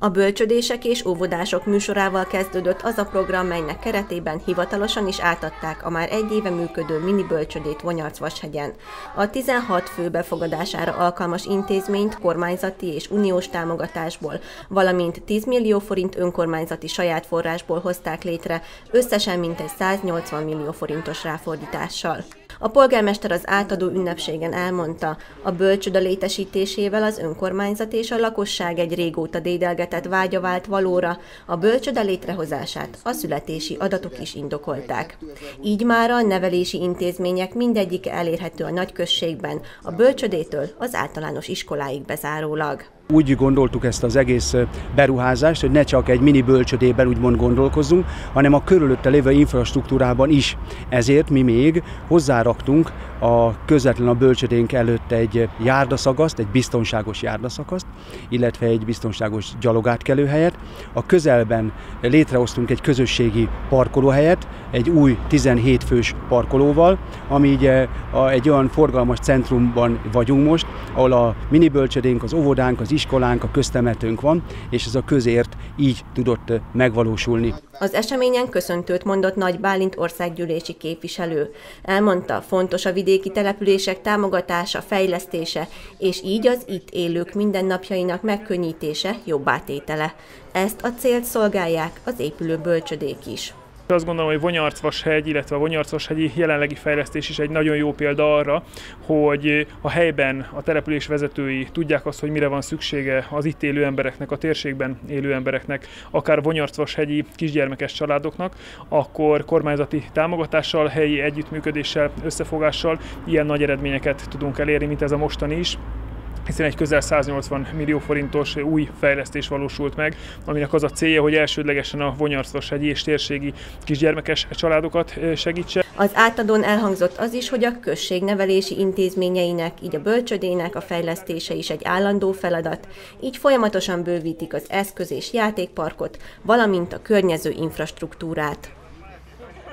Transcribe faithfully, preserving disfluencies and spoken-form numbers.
A bölcsödések és óvodások műsorával kezdődött az a program, melynek keretében hivatalosan is átadták a már egy éve működő mini bölcsödét Vonyarc-Vashegyen. A tizenhat fő befogadására alkalmas intézményt kormányzati és uniós támogatásból, valamint tíz millió forint önkormányzati saját forrásból hozták létre, összesen mintegy száznyolcvan millió forintos ráfordítással. A polgármester az átadó ünnepségen elmondta, a bölcsöde létesítésével az önkormányzat és a lakosság egy régóta dédelgetett vágya vált valóra, a bölcsöde létrehozását a születési adatok is indokolták. Így már a nevelési intézmények mindegyike elérhető a nagyközségben, a bölcsödétől az általános iskoláig bezárólag. Úgy gondoltuk ezt az egész beruházást, hogy ne csak egy mini bölcsödében úgymond gondolkozzunk, hanem a körülötte lévő infrastruktúrában is. Ezért mi még hozzáraktunk a közvetlen a bölcsödénk előtt egy járdaszagaszt, egy biztonságos járdaszakaszt, illetve egy biztonságos gyalogátkelőhelyet. A közelben létrehoztunk egy közösségi parkolóhelyet, egy új tizenhét fős parkolóval, ami ugye egy olyan forgalmas centrumban vagyunk most, ahol a mini bölcsödénk, az óvodánk, az iskolánk, a köztemetőnk van, és ez a közért így tudott megvalósulni. Az eseményen köszöntőt mondott Nagy Bálint országgyűlési képviselő. Elmondta, fontos a vidéki települések támogatása, fejlesztése, és így az itt élők mindennapjainak megkönnyítése, jobbátétele. Ezt a célt szolgálják az épülő bölcsödék is. Azt gondolom, hogy Vonyarc-Vashegy, illetve a Vonyarc-Vashegyi jelenlegi fejlesztés is egy nagyon jó példa arra, hogy a helyben a település vezetői tudják azt, hogy mire van szüksége az itt élő embereknek, a térségben élő embereknek, akár Vonyarc-Vashegyi kisgyermekes családoknak, akkor kormányzati támogatással, helyi együttműködéssel, összefogással ilyen nagy eredményeket tudunk elérni, mint ez a mostani is, hiszen egy közel száznyolcvan millió forintos új fejlesztés valósult meg, aminek az a célja, hogy elsődlegesen a Vonyarc-Vashegyi és térségi kisgyermekes családokat segítse. Az átadón elhangzott az is, hogy a község nevelési intézményeinek, így a bölcsödének a fejlesztése is egy állandó feladat, így folyamatosan bővítik az eszköz- és játékparkot, valamint a környező infrastruktúrát.